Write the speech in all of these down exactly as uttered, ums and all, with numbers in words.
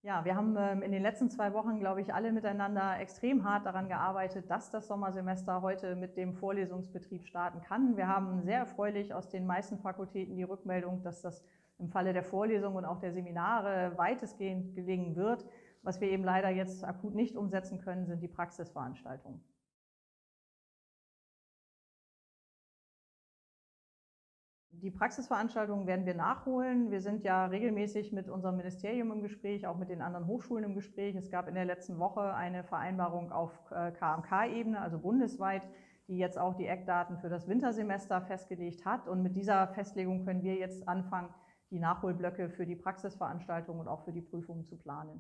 Ja, wir haben ähm, in den letzten zwei Wochen, glaube ich, alle miteinander extrem hart daran gearbeitet, dass das Sommersemester heute mit dem Vorlesungsbetrieb starten kann. Wir haben sehr erfreulich aus den meisten Fakultäten die Rückmeldung, dass das im Falle der Vorlesungen und auch der Seminare weitestgehend gelingen wird. Was wir eben leider jetzt akut nicht umsetzen können, sind die Praxisveranstaltungen. Die Praxisveranstaltungen werden wir nachholen. Wir sind ja regelmäßig mit unserem Ministerium im Gespräch, auch mit den anderen Hochschulen im Gespräch. Es gab in der letzten Woche eine Vereinbarung auf K M K-Ebene, also bundesweit, die jetzt auch die Eckdaten für das Wintersemester festgelegt hat. Und mit dieser Festlegung können wir jetzt anfangen, die Nachholblöcke für die Praxisveranstaltungen und auch für die Prüfungen zu planen.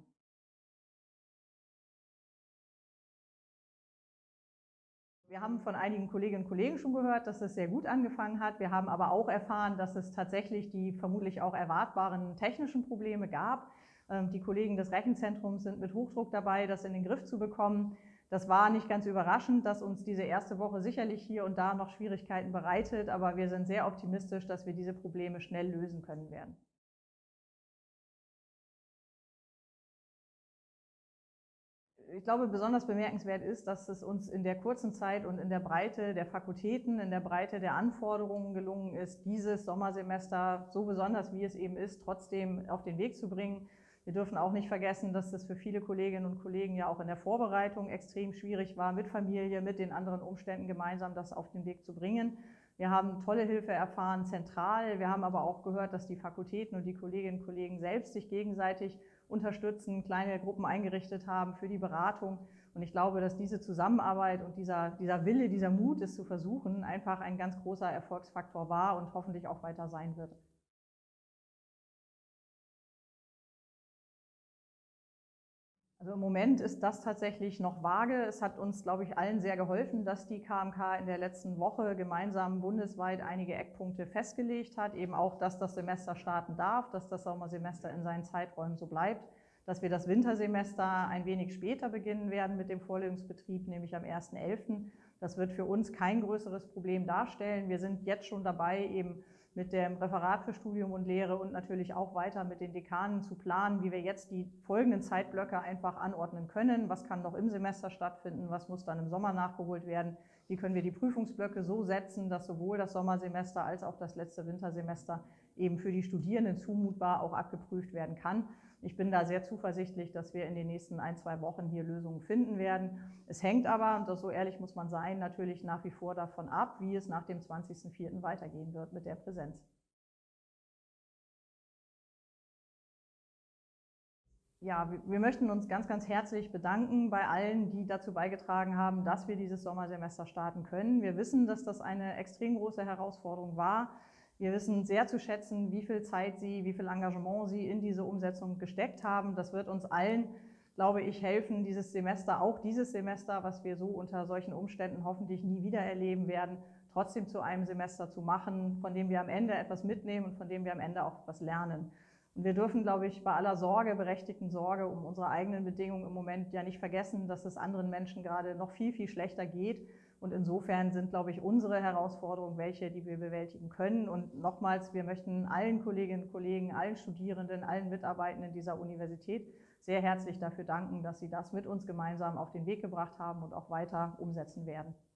Wir haben von einigen Kolleginnen und Kollegen schon gehört, dass es sehr gut angefangen hat. Wir haben aber auch erfahren, dass es tatsächlich die vermutlich auch erwartbaren technischen Probleme gab. Die Kollegen des Rechenzentrums sind mit Hochdruck dabei, das in den Griff zu bekommen. Das war nicht ganz überraschend, dass uns diese erste Woche sicherlich hier und da noch Schwierigkeiten bereitet, aber wir sind sehr optimistisch, dass wir diese Probleme schnell lösen können werden. Ich glaube, besonders bemerkenswert ist, dass es uns in der kurzen Zeit und in der Breite der Fakultäten, in der Breite der Anforderungen gelungen ist, dieses Sommersemester, so besonders wie es eben ist, trotzdem auf den Weg zu bringen. Wir dürfen auch nicht vergessen, dass es für viele Kolleginnen und Kollegen ja auch in der Vorbereitung extrem schwierig war, mit Familie, mit den anderen Umständen gemeinsam das auf den Weg zu bringen. Wir haben tolle Hilfe erfahren, zentral. Wir haben aber auch gehört, dass die Fakultäten und die Kolleginnen und Kollegen selbst sich gegenseitig unterstützen, kleine Gruppen eingerichtet haben für die Beratung. Und ich glaube, dass diese Zusammenarbeit und dieser, dieser Wille, dieser Mut, es zu versuchen, einfach ein ganz großer Erfolgsfaktor war und hoffentlich auch weiter sein wird. Also im Moment ist das tatsächlich noch vage. Es hat uns, glaube ich, allen sehr geholfen, dass die K M K in der letzten Woche gemeinsam bundesweit einige Eckpunkte festgelegt hat. Eben auch, dass das Semester starten darf, dass das Sommersemester in seinen Zeiträumen so bleibt, dass wir das Wintersemester ein wenig später beginnen werden mit dem Vorlesungsbetrieb, nämlich am ersten elften Das wird für uns kein größeres Problem darstellen. Wir sind jetzt schon dabei, eben mit dem Referat für Studium und Lehre und natürlich auch weiter mit den Dekanen zu planen, wie wir jetzt die folgenden Zeitblöcke einfach anordnen können. Was kann noch im Semester stattfinden? Was muss dann im Sommer nachgeholt werden? Wie können wir die Prüfungsblöcke so setzen, dass sowohl das Sommersemester als auch das letzte Wintersemester eben für die Studierenden zumutbar auch abgeprüft werden kann? Ich bin da sehr zuversichtlich, dass wir in den nächsten ein, zwei Wochen hier Lösungen finden werden. Es hängt aber, und das so ehrlich muss man sein, natürlich nach wie vor davon ab, wie es nach dem zwanzigsten vierten weitergehen wird mit der Präsenz. Ja, wir möchten uns ganz, ganz herzlich bedanken bei allen, die dazu beigetragen haben, dass wir dieses Sommersemester starten können. Wir wissen, dass das eine extrem große Herausforderung war. Wir wissen sehr zu schätzen, wie viel Zeit Sie, wie viel Engagement Sie in diese Umsetzung gesteckt haben. Das wird uns allen, glaube ich, helfen, dieses Semester, auch dieses Semester, was wir so unter solchen Umständen hoffentlich nie wieder erleben werden, trotzdem zu einem Semester zu machen, von dem wir am Ende etwas mitnehmen und von dem wir am Ende auch etwas lernen. Und wir dürfen, glaube ich, bei aller Sorge, berechtigten Sorge um unsere eigenen Bedingungen im Moment ja nicht vergessen, dass es anderen Menschen gerade noch viel, viel schlechter geht. Und insofern sind, glaube ich, unsere Herausforderungen welche, die wir bewältigen können. Und nochmals, wir möchten allen Kolleginnen und Kollegen, allen Studierenden, allen Mitarbeitenden dieser Universität sehr herzlich dafür danken, dass sie das mit uns gemeinsam auf den Weg gebracht haben und auch weiter umsetzen werden.